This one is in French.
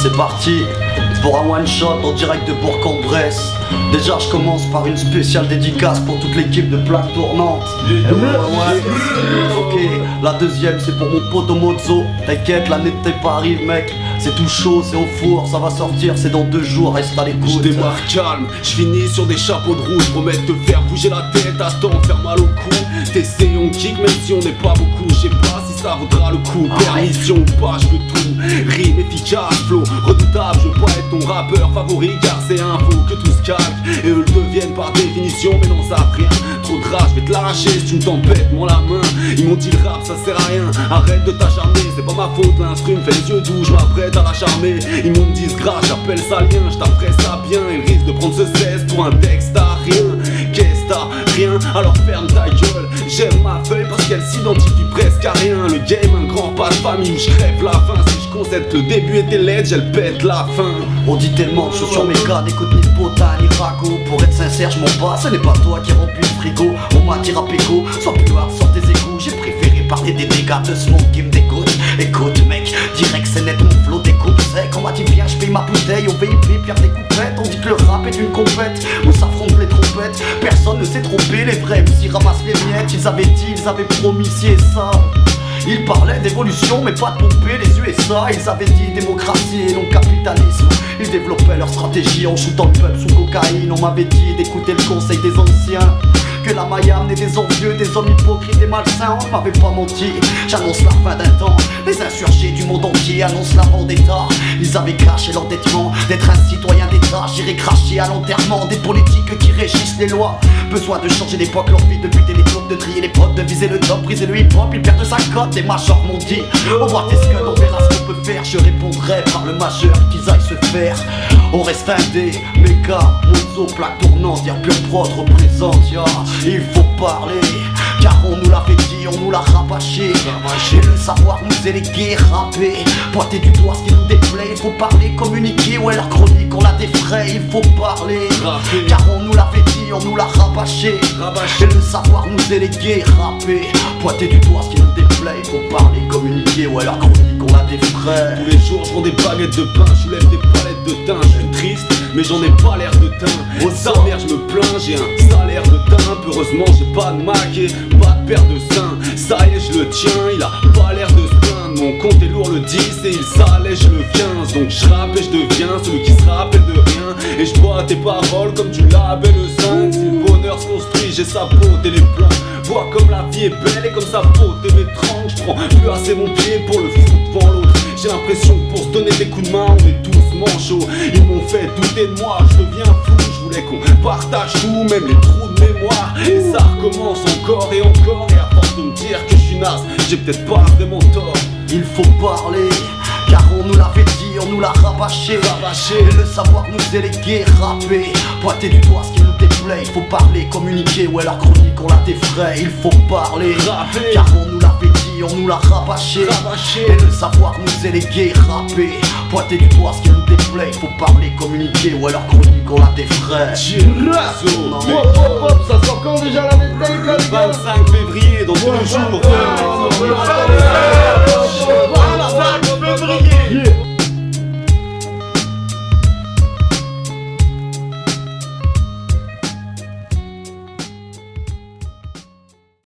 C'est parti pour un one shot en direct de Bourg-en-Bresse. Déjà je commence par une spéciale dédicace pour toute l'équipe de Plaque Tournante. Ok, la deuxième c'est pour mon pote Mozo. T'inquiète, l'année de tes pas arrive mec. C'est tout chaud, c'est au four, ça va sortir, c'est dans 2 jours, reste à l'écoute. Je démarre calme, je finis sur des chapeaux de roue. Je promets de te faire bouger la tête, attends, faire mal au cou. T'essayes, on kick, même si on n'est pas beaucoup. Je sais pas si ça vaudra le coup. Permission ou pas, je veux tout. Rime efficace, flow redoutable. Je veux pas être ton rappeur favori, car c'est un faux que tout se calque. Et eux le deviennent par définition, mais non ça a rien. Trop de rage, je vais te l'arracher si tu me t'embêtes, moi la main. Ils m'ont dit le rap, ça sert à rien. Arrête de t'acharner, c'est pas ma faute, l'instru me fait les yeux doux, je m'apprête à la charmer. Ils m'ont dit disgrâce, j'appelle ça lien, je t'apprête ça bien. Ils risquent de prendre ce cesse pour un texte, t'as rien. Qu'est-ce t'as rien, alors ferme ta gueule. J'aime ma feuille parce qu'elle s'identifie presque à rien. Le game, un grand pas de famille où je crève la faim. Si je concède que le début était laid, elle pète la fin. On dit tellement de choses sur mes gars, n'écoute ni Potin ni Raco. Pour être sincère, je m'en bats, ce n'est pas toi qui remplis le frigo. On m'a dit rap écho, sois plus hard, sors tes égouts. J'ai préféré parler des dégâts de ce monde qui me dégoûte. Écoute mec, direct c'est net, mon flow découpe sec. On m'a dit viens, je paye ma bouteille, au VIP, pierre des coupettes. On dit que le rap est une compète, où s'affrontent les trompettes. Personne ne s'est trompé, les vrais s'y ramassent les miettes. Ils avaient dit, ils avaient promis ci et ça. Ils parlaient d'évolution mais pas de pomper les USA. Ils avaient dit démocratie et non capitalisme. Ils développaient leur stratégie en shootant le peuple sous cocaïne. On m'avait dit d'écouter le conseil des anciens, que la Mayam n'est des envieux, des hommes hypocrites et malsains. On m'avait pas menti, j'annonce la fin d'un temps. Les insurgés du monde entier annoncent la vendetta. Ils avaient caché l'endettement d'être un citoyen d'État. J'irai cracher à l'enterrement des politiques qui régissent les lois. Besoin de changer d'époque, l'envie de buter les taupes, de trier les potes, de viser le top, briser le hip-hop. Ils perdent sa cote, les majors m'ont dit on voit tes scuds, on verra ce qu'on peut faire. Je répondrai par le majeur qu'ils aillent se faire. On reste indé, méga, Mozo, Plaque Tournante, y'a pure prod représente, ya. Il faut parler, car on nous l'avait dit, on nous l'a rabâché. Et le savoir nous éléguer, rapper, pointer du doigt ce qui nous déplaît. Il faut parler, communiquer, ouais leur chronique on la défraie. Il faut parler, car on nous l'avait dit, on nous l'a rabâché. Et le savoir nous éléguer, rapper, pointer du doigt ce qui nous déplaît. Il faut parler, communiquer, ouais leur chronique on la défraie. Tous les jours je vends des baguettes de pain, je soulève des palettes de thym. Je suis triste, mais j'en ai pas l'air de teint. Oh sa mère je me plains, j'ai un salaire de teint. Heureusement j'ai pas de Mac et pas de paire de seins. Ça y est je le tiens, il a pas l'air de se plaindre. Mon compte est lourd le 10 et il s'allège le 15. Donc je rappe et je deviens celui qui se rappelle de rien. Et je bois tes paroles comme du label 5. Si le bonheur se construit, j'ai sa peau et les plans. Vois comme la vie est belle et comme sa peau m'étrange. Je prends plus assez mon pied pour le foutre devant l'autre. J'ai l'impression que pour se donner des coups de main on est tous manchots. Ils m'ont fait douter de moi, je deviens fou. Je voulais qu'on partage tout, même les trous de mémoire. Et ça recommence encore et encore. Et à force de me dire que je suis naze, j'ai peut-être pas vraiment tort. Il faut parler, car on nous l'avait dit, on nous l'a rabâché. Et le savoir nous éléguer, rapper, pointer du doigt ce qui nous déplaît. Il faut parler, communiquer, ouais leur chronique on la défraie. Il faut parler, car on nous l'avait dit, on nous l'a rabâché. Et le savoir nous éléguer, rapper, pointer du doigt ce qui nous déplaît. Il faut parler, communiquer, ouais leur chronique on la défraie. Ça sort quand déjà la médaille? 25 février dans 2 jours.